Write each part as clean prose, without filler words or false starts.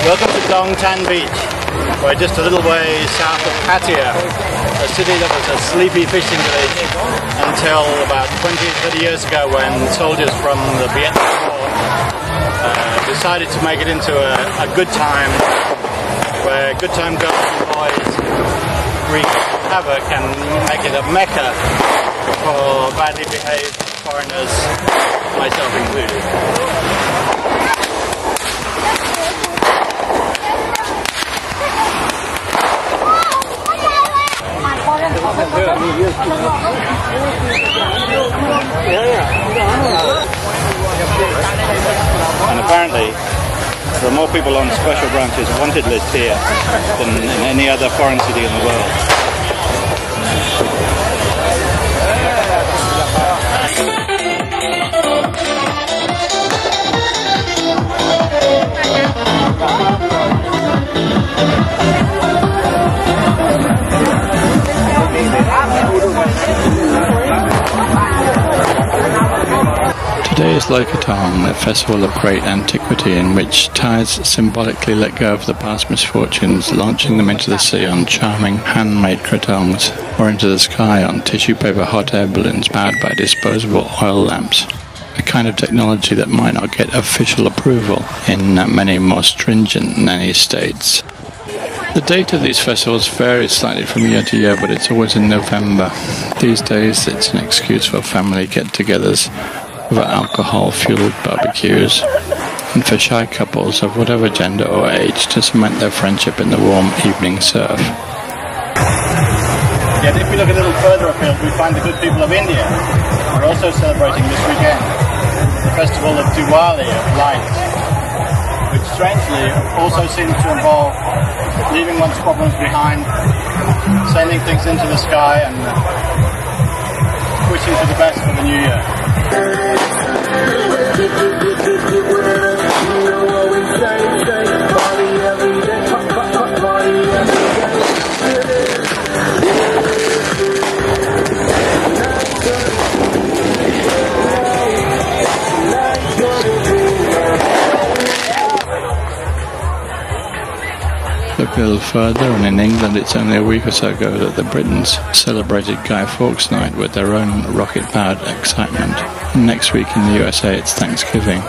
Welcome to Dong Tan Beach. We're just a little way south of Pattaya, a city that was a sleepy fishing village until about 20-30 years ago when soldiers from the Vietnam War decided to make it into a good time, where good time girls and boys wreak havoc and make it a mecca for badly behaved foreigners, myself included. And apparently there are more people on special branches wanted list here than in any other foreign city in the world. Today is Lokotong, a festival of great antiquity in which Thais symbolically let go of the past misfortunes, launching them into the sea on charming handmade kratongs, or into the sky on tissue paper hot air balloons powered by disposable oil lamps. A kind of technology that might not get official approval in many more stringent nanny states. The date of these festivals varies slightly from year to year, but it's always in November. These days it's an excuse for family get-togethers, over alcohol-fueled barbecues, and for shy couples of whatever gender or age to cement their friendship in the warm evening surf. Yet if we look a little further afield, we find the good people of India are also celebrating this weekend the festival of Diwali, of light, which strangely also seems to involve leaving one's problems behind, sending things into the sky and wishing for the best for the new year. Look a little further, and in England it's only a week or so ago that the Britons celebrated Guy Fawkes Night with their own rocket-powered excitement. And next week in the USA it's Thanksgiving.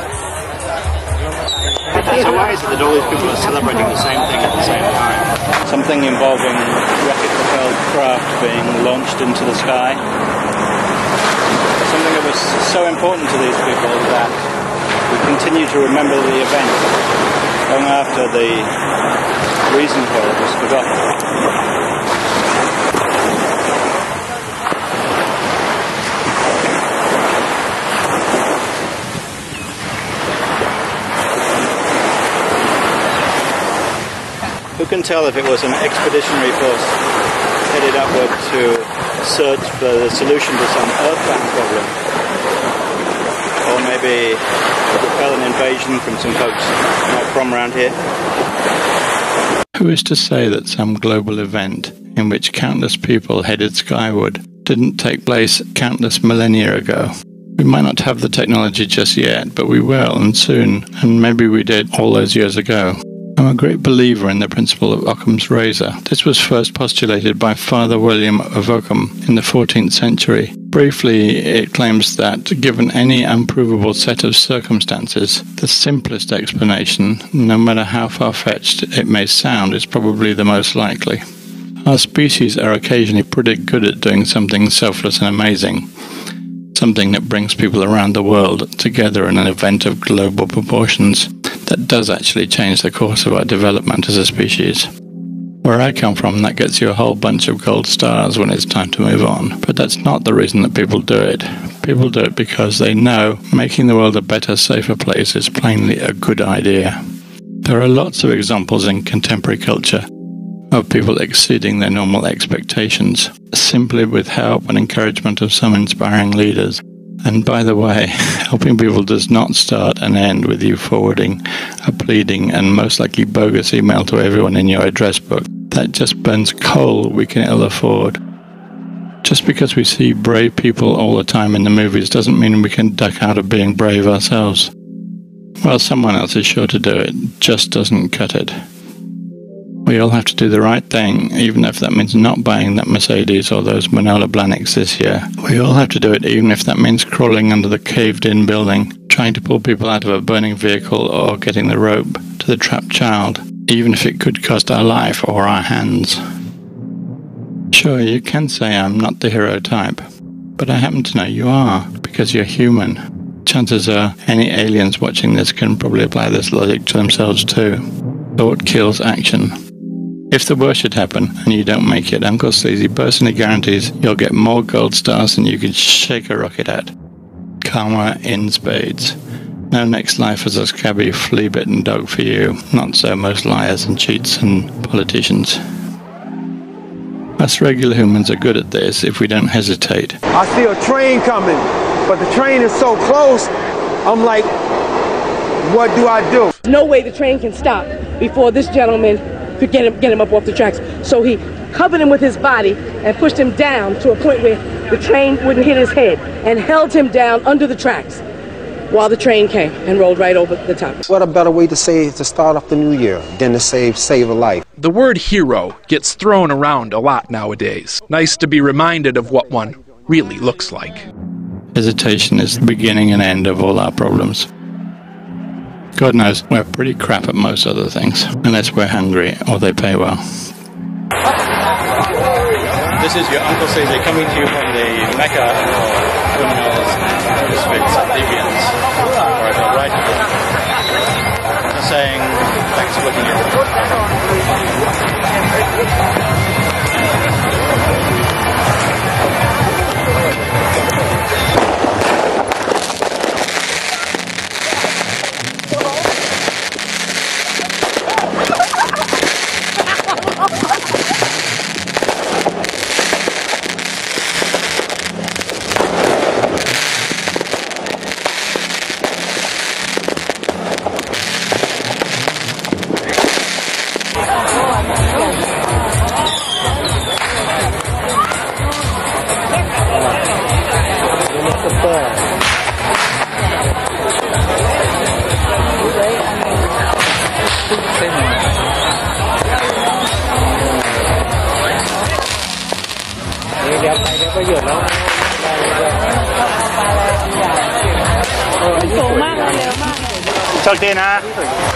So why is it that all these people are celebrating the same thing at the same time? Something involving rocket-propelled craft being launched into the sky. Something that was so important to these people that we continue to remember the event long after the reason for it was forgotten. Who can tell if it was an expeditionary force headed upward to search for the solution to some earthbound problem? Or maybe repel an invasion from some folks not from around here? Who is to say that some global event in which countless people headed skyward didn't take place countless millennia ago? We might not have the technology just yet, but we will, and soon, and maybe we did all those years ago. I'm a great believer in the principle of Occam's razor. This was first postulated by Father William of Ockham in the 14th century. Briefly, it claims that, given any unprovable set of circumstances, the simplest explanation, no matter how far-fetched it may sound, is probably the most likely. Our species are occasionally pretty good at doing something selfless and amazing, something that brings people around the world together in an event of global proportions that does actually change the course of our development as a species. Where I come from, that gets you a whole bunch of gold stars when it's time to move on. But that's not the reason that people do it. People do it because they know making the world a better, safer place is plainly a good idea. There are lots of examples in contemporary culture of people exceeding their normal expectations, simply with help and encouragement of some inspiring leaders. And by the way, helping people does not start and end with you forwarding a pleading and most likely bogus email to everyone in your address book. That just burns coal we can ill afford. Just because we see brave people all the time in the movies doesn't mean we can duck out of being brave ourselves. Well, someone else is sure to do it. Just doesn't cut it. We all have to do the right thing, even if that means not buying that Mercedes or those Manolo Blahniks this year. We all have to do it, even if that means crawling under the caved-in building, trying to pull people out of a burning vehicle, or getting the rope to the trapped child, even if it could cost our life or our hands. Sure, you can say I'm not the hero type, but I happen to know you are, because you're human. Chances are any aliens watching this can probably apply this logic to themselves too. Thought kills action. If the worst should happen and you don't make it, Uncle Sleazy personally guarantees you'll get more gold stars than you could shake a rocket at. Karma in spades. No next life as a scabby, flea-bitten dog for you. Not so most liars and cheats and politicians. Us regular humans are good at this if we don't hesitate. I see a train coming, but the train is so close, I'm like, what do I do? No way the train can stop before this gentleman could get him up off the tracks. So he covered him with his body and pushed him down to a point where the train wouldn't hit his head, and held him down under the tracks while the train came and rolled right over the top. What a better way to start off the new year than to save a life. The word hero gets thrown around a lot nowadays. Nice to be reminded of what one really looks like. Hesitation is the beginning and end of all our problems. God knows, we're pretty crap at most other things, unless we're hungry or they pay well. This is your Uncle Sleazy coming to you from the Mecca of criminals and misfits and deviants, or the right people, saying thanks for looking atโชคดีนะ